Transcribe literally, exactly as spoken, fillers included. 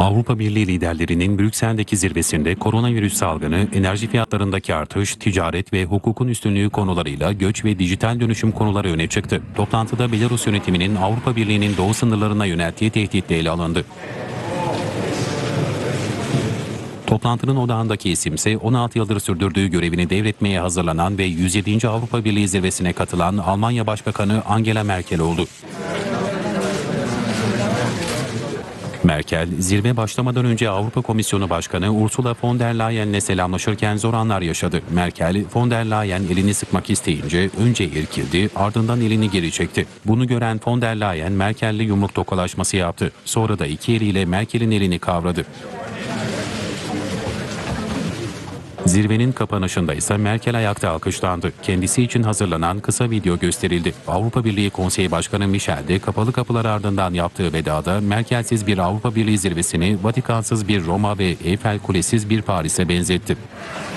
Avrupa Birliği liderlerinin Brüksel'deki zirvesinde koronavirüs salgını, enerji fiyatlarındaki artış, ticaret ve hukukun üstünlüğü konularıyla göç ve dijital dönüşüm konuları öne çıktı. Toplantıda Belarus yönetiminin Avrupa Birliği'nin doğu sınırlarına yönelttiği tehdit de ele alındı. Toplantının odağındaki isimse on altı yıldır sürdürdüğü görevini devretmeye hazırlanan ve yüz yedinci Avrupa Birliği zirvesine katılan Almanya Başbakanı Angela Merkel oldu. Merkel, zirve başlamadan önce Avrupa Komisyonu Başkanı Ursula von der Leyen'le selamlaşırken zor anlar yaşadı. Merkel, von der Leyen elini sıkmak isteyince önce irkildi, ardından elini geri çekti. Bunu gören von der Leyen, Merkel'le yumruk tokalaşması yaptı. Sonra da iki eliyle Merkel'in elini kavradı. Zirvenin kapanışında ise Merkel ayakta alkışlandı. Kendisi için hazırlanan kısa video gösterildi. Avrupa Birliği Konseyi Başkanı Michel de kapalı kapılar ardından yaptığı vedada Merkel'siz bir Avrupa Birliği zirvesini Vatikansız bir Roma ve Eyfel Kulesiz bir Paris'e benzetti.